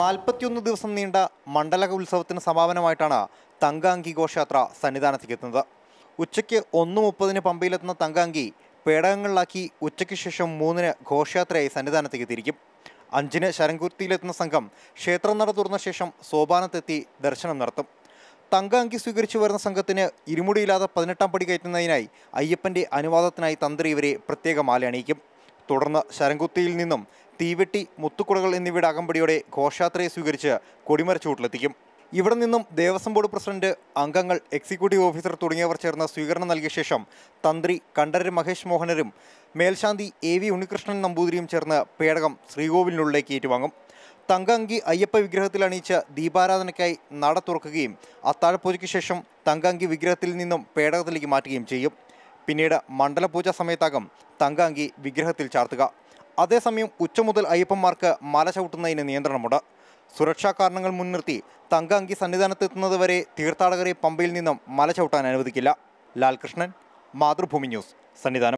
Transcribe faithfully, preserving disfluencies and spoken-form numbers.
നാൽപ്പത്തിയൊന്ന് ദിവസം നീണ്ട മണ്ഡല ഉത്സവത്തിന് സമാപനമായിട്ടാണ് തങ്ക അങ്കി ഘോഷയാത്ര സന്നിധാനത്തേക്ക് എത്തുന്നത്. ഉച്ചയ്ക്ക് ഒന്ന് മുപ്പതിന് പമ്പയിലെത്തുന്ന തങ്ക അങ്കി പേടകങ്ങളിലാക്കി ഉച്ചയ്ക്ക് ശേഷം മൂന്നിന് ഘോഷയാത്രയായി സന്നിധാനത്തേക്ക് തിരിക്കും. അഞ്ചിന് ശരംകുത്തിയിലെത്തുന്ന സംഘം ക്ഷേത്രനട തുറന്ന ശേഷം സോപാനത്തെത്തി ദർശനം നടത്തും. തങ്ക അങ്കി സ്വീകരിച്ചു വരുന്ന സംഘത്തിന് ഇരുമുടിയില്ലാതെ പതിനെട്ടാം പടി കയറ്റുന്നതിനായി അയ്യപ്പൻ്റെ അനുവാദത്തിനായി തന്ത്രി ഇവരെ പ്രത്യേക മാല അണിയിക്കും. തുടർന്ന് ശരംകുത്തിയിൽ നിന്നും തീവെട്ടി, മുത്തുക്കുടകൾ എന്നിവയുടെ അകമ്പടിയോടെ ഘോഷയാത്രയെ സ്വീകരിച്ച് കൊടിമരച്ചൂട്ടിലെത്തിക്കും. ഇവിടെ നിന്നും ദേവസ്വം ബോർഡ് പ്രസിഡന്റ്, അംഗങ്ങൾ, എക്സിക്യൂട്ടീവ് ഓഫീസർ തുടങ്ങിയവർ ചേർന്ന് സ്വീകരണം നൽകിയ ശേഷം തന്ത്രി കണ്ഠരര് മഹേഷ് മോഹനരും മേൽശാന്തി എ വി ഉണ്ണികൃഷ്ണൻ നമ്പൂതിരിയും ചേർന്ന് പേടകം ശ്രീകോവിലിനുള്ളിലേക്ക് ഏറ്റുവാങ്ങും. തങ്ക അങ്കി അയ്യപ്പ വിഗ്രഹത്തിൽ അണിയിച്ച് ദീപാരാധനയ്ക്കായി നട തുറക്കുകയും അത്താഴപൂജയ്ക്ക് ശേഷം തങ്ക അങ്കി വിഗ്രഹത്തിൽ നിന്നും പേടകത്തിലേക്ക് മാറ്റുകയും ചെയ്യും. പിന്നീട് മണ്ഡലപൂജ സമയത്താകും തങ്ക അങ്കി വിഗ്രഹത്തിൽ ചാർത്തുക. അതേസമയം ഉച്ച മുതൽ അയ്യപ്പന്മാർക്ക് മല ചവിട്ടുന്നതിന് നിയന്ത്രണമുണ്ട്. സുരക്ഷാ കാരണങ്ങൾ മുൻനിർത്തി തങ്ക അങ്കി സന്നിധാനത്തെത്തുന്നത് വരെ തീർത്ഥാടകരെ പമ്പയിൽ നിന്നും മല ചവിട്ടാൻ അനുവദിക്കില്ല. ലാൽകൃഷ്ണൻ, മാതൃഭൂമി ന്യൂസ്, സന്നിധാനം.